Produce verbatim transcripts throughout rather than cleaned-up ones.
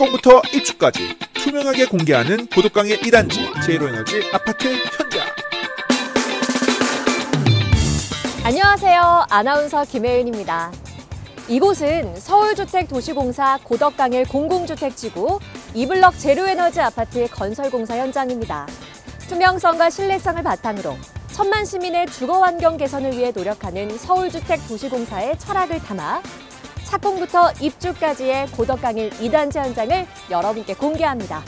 착공부터 입주까지 투명하게 공개하는 고덕강일 이 단지 제로에너지 아파트 현장. 안녕하세요. 아나운서 김혜은입니다. 이곳은 서울주택도시공사 고덕강일 공공주택지구 이 블럭 제로에너지 아파트 건설공사 현장입니다. 투명성과 신뢰성을 바탕으로 천만 시민의 주거환경 개선을 위해 노력하는 서울주택도시공사의 철학을 담아 착공부터 입주까지의 고덕강일 이 단지 현장을 여러분께 공개합니다.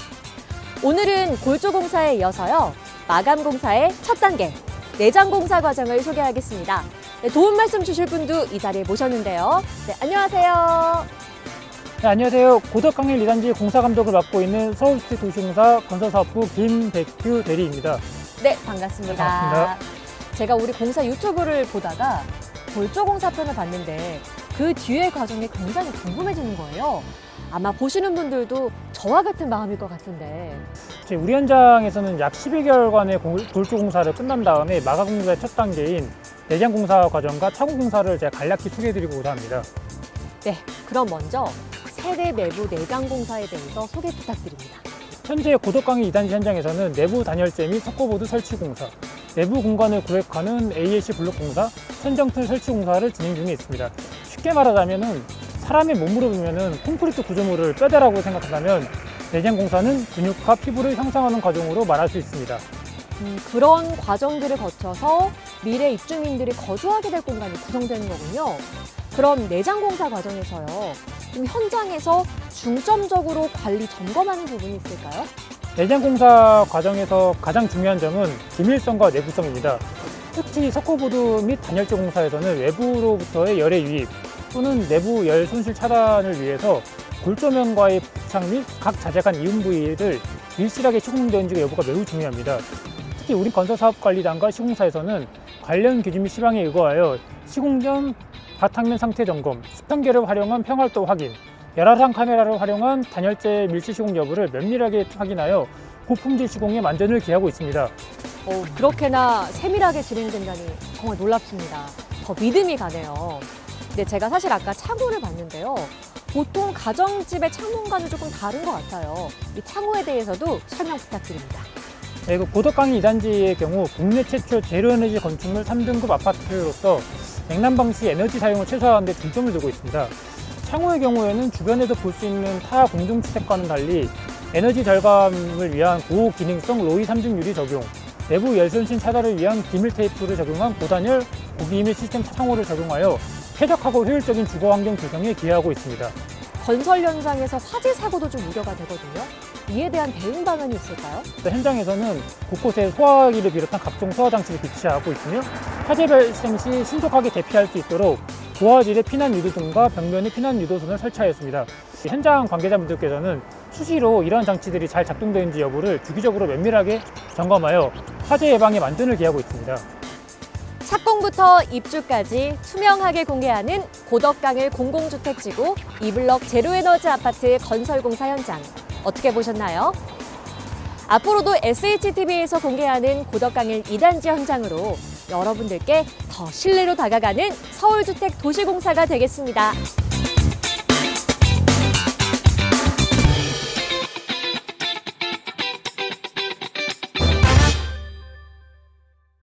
오늘은 골조공사에 이어서요, 마감공사의 첫 단계, 내장공사 과정을 소개하겠습니다. 네, 도움 말씀 주실 분도 이 자리에 모셨는데요. 네, 안녕하세요. 네, 안녕하세요. 고덕강일 이 단지 공사감독을 맡고 있는 서울주택도시공사 건설사업부 김백규 대리입니다. 네, 반갑습니다. 네, 반갑습니다. 제가 우리 공사 유튜브를 보다가 골조공사 편을 봤는데 그 뒤의 과정이 굉장히 궁금해지는 거예요. 아마 보시는 분들도 저와 같은 마음일 것 같은데. 우리 현장에서는 약 십이 개월간의 골조공사를 끝난 다음에 마감공사의 첫 단계인 내장공사 과정과 착공공사를 제가 간략히 소개해드리고자 합니다. 네, 그럼 먼저 세대 내부 내장공사에 대해서 소개 부탁드립니다. 현재 고덕강일 이 단지 현장에서는 내부 단열재 및 석고보드 설치 공사, 내부 공간을 구획하는 에이에스씨 블록 공사, 천정틀 설치 공사를 진행 중에 있습니다. 쉽게 말하자면은 사람의 몸으로 보면은 콘크리트 구조물을 뼈대라고 생각한다면 내장공사는 근육과 피부를 형성하는 과정으로 말할 수 있습니다. 음, 그런 과정들을 거쳐서 미래 입주민들이 거주하게 될 공간이 구성되는 거군요. 그럼 내장공사 과정에서요, 좀 현장에서 중점적으로 관리 점검하는 부분이 있을까요? 내장공사 과정에서 가장 중요한 점은 기밀성과 내부성입니다. 특히 석고보드 및 단열재 공사에서는 외부로부터의 열의 유입 또는 내부 열 손실 차단을 위해서 골조면과의 부착 및 각 자재 간 이용 부위를 밀실하게 시공되는지 여부가 매우 중요합니다. 특히 우리 건설사업관리단과 시공사에서는 관련 기준 및 시방에 의거하여 시공 전 바탕면 상태 점검, 수평계를 활용한 평활도 확인, 열화상 카메라를 활용한 단열재 밀실 시공 여부를 면밀하게 확인하여 고품질 시공에 만전을 기하고 있습니다. 어, 그렇게나 세밀하게 진행된다니 정말 놀랍습니다. 더 믿음이 가네요. 근데 제가 사실 아까 창호를 봤는데요. 보통 가정집의 창문과는 조금 다른 것 같아요. 이 창호에 대해서도 설명 부탁드립니다. 네, 그 고덕강일 이 단지의 경우 국내 최초 제로에너지 건축물 삼 등급 아파트로서 냉난방 시 에너지 사용을 최소화하는 데 중점을 두고 있습니다. 창호의 경우에는 주변에서 볼 수 있는 타 공중주택과는 달리 에너지 절감을 위한 고기능성 로이 삼 중 유리 적용, 내부 열손실 차단을 위한 기밀 테이프를 적용한 고단열 고기밀 시스템 창호를 적용하여 쾌적하고 효율적인 주거환경 조성에 기여하고 있습니다. 건설 현장에서 화재 사고도 좀 우려가 되거든요. 이에 대한 대응 방안이 있을까요? 현장에서는 곳곳에 소화기를 비롯한 각종 소화 장치를 비치하고 있으며 화재 발생 시 신속하게 대피할 수 있도록 고화질의 피난 유도등과 벽면에 피난 유도선을 설치하였습니다. 현장 관계자분들께서는 수시로 이러한 장치들이 잘 작동되는지 여부를 주기적으로 면밀하게 점검하여 화재 예방에 만전을 기하고 있습니다. 착공부터 입주까지 투명하게 공개하는 고덕강일 공공주택지구 이 블럭 제로에너지 아파트 건설공사 현장, 어떻게 보셨나요? 앞으로도 에스에이치티비에서 공개하는 고덕강일 이 단지 현장으로 여러분들께 더 신뢰로 다가가는 서울주택도시공사가 되겠습니다.